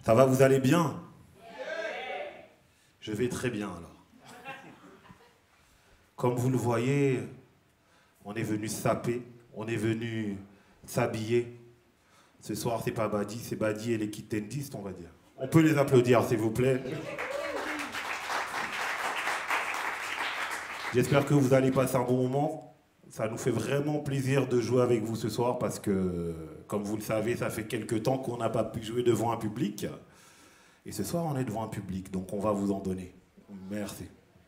Ça va, vous allez bien? Je vais très bien alors. Comme vous le voyez, on est venu saper, on est venu s'habiller. Ce soir, c'est pas Badi, c'est Badi et les Kitendistes, on va dire. On peut les applaudir, s'il vous plaît. J'espère que vous allez passer un bon moment. Ça nous fait vraiment plaisir de jouer avec vous ce soir parce que, comme vous le savez, ça fait quelques temps qu'on n'a pas pu jouer devant un public. Et ce soir, on est devant un public, donc on va vous en donner. Merci.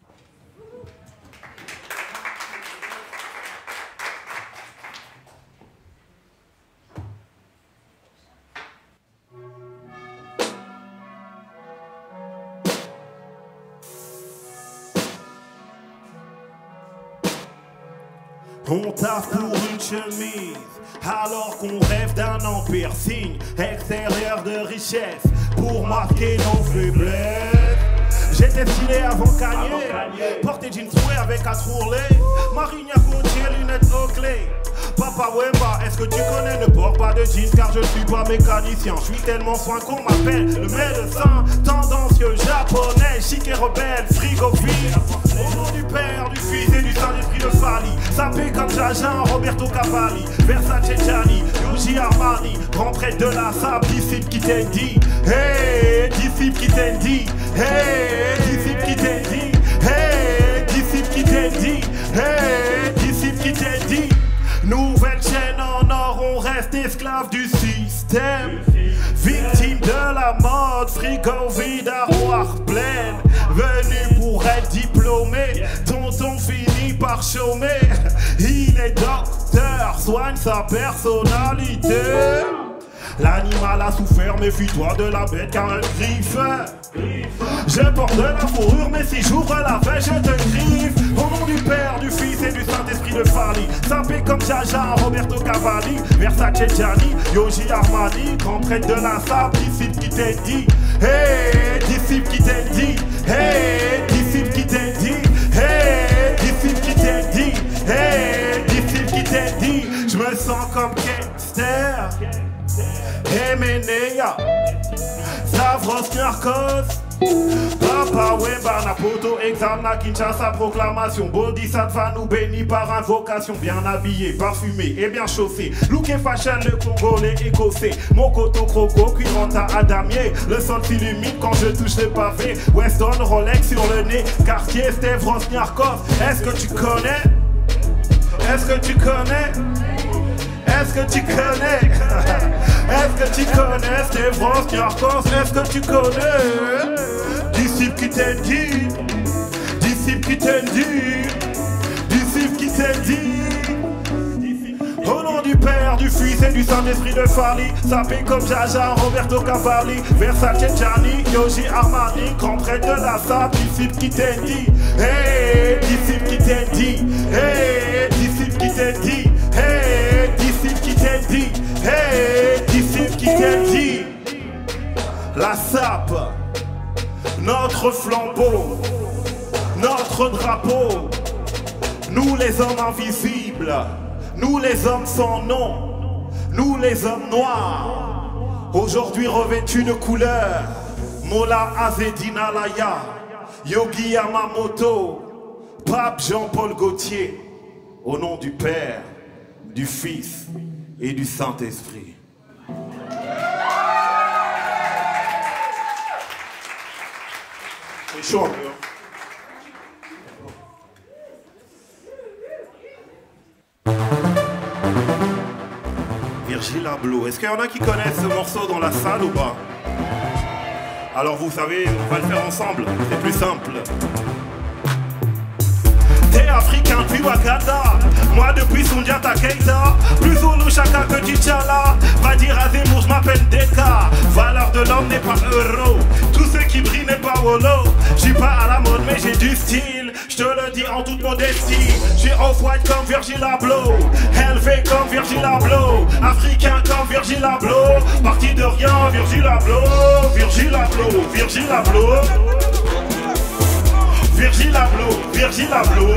On taffe pour une chemise, alors qu'on rêve d'un empire. Signe extérieur de richesse, pour marquer nos faiblesses. J'étais stylé avant Kanye, porté jeans troué avec un trourlé. Marignac Gauthier, lunettes aux clés. Papa Wemba, est-ce que tu connais? Ne porte pas de jeans car je suis pas mécanicien. Je suis tellement soin qu'on m'appelle le médecin. Tendancieux japonais, chic et rebelle, frigophile. Au nom du Père, du Fils et du Saint-Esprit de Fali. Sapé comme Jaja, Roberto Cavalli. Versace Gianni, Yoji Armani. Rentrée de la sable, disciple qui t'a dit. Hey, disciple qui t'a dit. Hey, disciple qui t'a dit. Hey, disciple qui t'a dit. Hey, disciple qui t'a dit. Nouvelle chaîne en or, on reste esclave du système. Victime de la mode, frigo vide, armoire pleine. Venu pour être diplômé, tonton finit par chômer. Il est docteur, soigne sa personnalité. L'animal a souffert, méfie-toi de la bête car elle griffe. Je porte de la fourrure, mais si j'ouvre la veille, je te griffe. Au nom du Père, du Fils et du Saint-Esprit de Fali. Sapé comme Jaja, Roberto Cavalli. Versace Gianni, Yoji Armani. Grand prêtre de la sable, disciple qui t'a dit. Hey, disciple qui t'a dit. Hey, disciple qui t'a dit. Hey, disciple qui t'a dit. Hey, disciple qui t'a dit. Je me sens comme Kester. Emenea, Stavros Narcos, Papa Wemba, Napoto, Examna, Kinshasa, proclamation. Bodhisattva nous bénit par invocation. Bien habillé, parfumé et bien chaussé. Look et fashion, le Congolais écossais. Mokoto, Croco, Cuiranta, Adamier. Le sol s'illumine quand je touche le pavé. Weston, Rolex sur le nez. Cartier, Stavros Narcos. Est-ce que tu connais? Est-ce que tu connais? Est-ce que tu connais? Est-ce que tu connais Stavros Narcos? Est-ce que tu connais? Disciple qui t'a dit. Disciple qui t'a dit. Disciple qui t'a dit. Au nom du Père, du Fils et du Saint-Esprit de Fali. Sapé comme Jaja, Roberto Cavalli. Versace Gianni, Yoji Armani. Grand prêtre de la sable, disciple qui t'a dit. Hey, disciple qui t'a dit. Hey, disciple qui t'a dit. Hey, disciple qui t'a dit. Hey, disciple qui t'a dit. La sape, notre flambeau, notre drapeau. Nous les hommes invisibles, nous les hommes sans nom, nous les hommes noirs. Aujourd'hui revêtus de couleur, Mola Azedina Laya, Yogi Yamamoto, Pape Jean-Paul Gaultier. Au nom du Père, du Fils et du Saint-Esprit. C'est chaud, Virgil Abloh. Est-ce qu'il y en a qui connaissent ce morceau dans la salle ou pas? Alors vous savez, on va le faire ensemble, c'est plus simple. T'es africain depuis Wakanda, moi depuis Sundiata Keita. Plus Zulu Chaka que T'Challa. Va dire à Zemmour, je m'appelle Deka. Valeur de l'homme n'est pas euro. Tout ce qui brille n'est pas wolo. J'suis pas à la mode mais j'ai du style. Je te le dis en toute modestie. J'suis off-white comme Virgil Abloh, élevé comme Virgil Abloh, africain comme Virgil Abloh. Parti de rien, Virgil Abloh, Virgil Abloh, Virgil Abloh. Virgil Abloh, Virgil Abloh,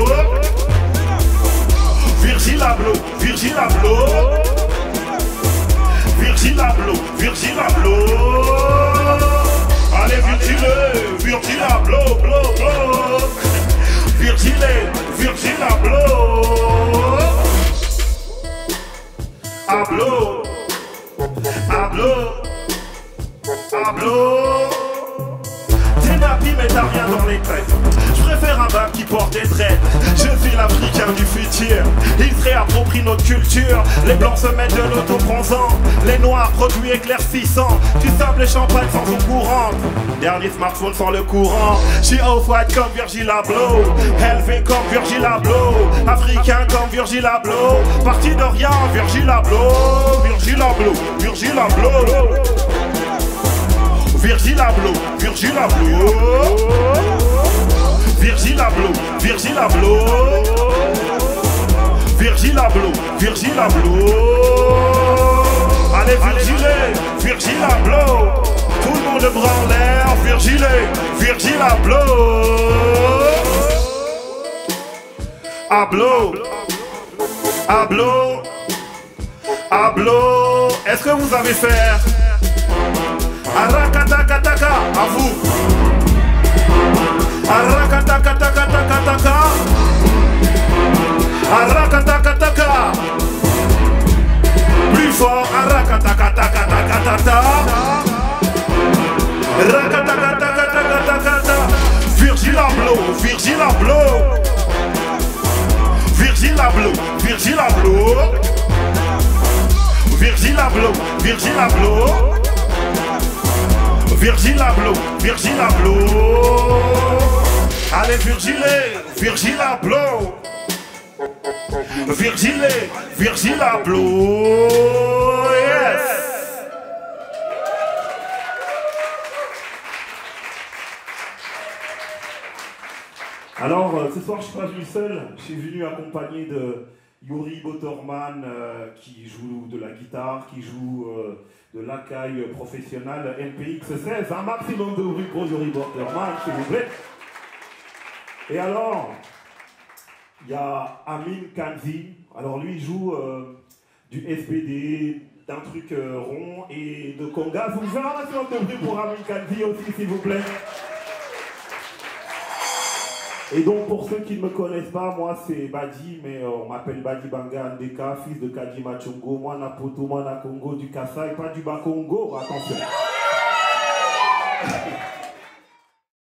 Virgil Abloh, Virgil Abloh, Virgil Abloh, Virgil Abloh. Hablo, hablo, hablo. T'es nappy mais t'as rien dans les têtes. Je préfère un bac qui porte des dreads. Je suis l'Africain du futur. Ils se réapproprient notre culture. Les blancs se mettent de l'autobronzant. Les noirs produits éclaircissants. Du sable et champagne sans eau courante. Dernier smartphone sans le courant. J'suis off-white comme Virgil Abloh. Élevé comme Virgil Abloh. Africain comme Virgil Abloh. Parti de rien, Virgil Abloh. Virgil Abloh, Virgil Abloh. Virgil Abloh, Virgil Abloh. Virgil Abloh, Virgil Abloh. Virgil Abloh, Virgil Abloh. Allez Virgil Abloh. Tout le monde bras en l'air, Virgil Abloh. Abloh, Abloh, Abloh. Est-ce que vous avez fait Arakatakataka, à vous. Arakatakataka. Arakatakataka. Plus fort, arakatakataka. Rakatakataka. Virgil Abloh, Virgil Abloh. Virgil Abloh, Virgil Abloh. Virgil Abloh, Virgil Abloh. Virgil Abloh, Virgil Abloh. Allez Virgil Abloh. Virgil Abloh. Yes. Alors ce soir je suis pas venu seul, je suis venu accompagné de Yuri Boterman qui joue de la guitare, qui joue de l'accueil professionnel MPX16. Un maximum de bruit pour Yuri Boterman, s'il vous plaît. Et alors, il y a Amin Kanzi. Alors lui, il joue du SPD, d'un truc rond et de congas. Vous avez un maximum de bruit pour Amin Kanzi aussi, s'il vous plaît. Et donc pour ceux qui ne me connaissent pas, moi c'est Badi, mais on m'appelle Badi Banga Ndeka, fils de Kadima Chongo, moi Napoto, moi na Congo du Kassai, pas du Bakongo, attention.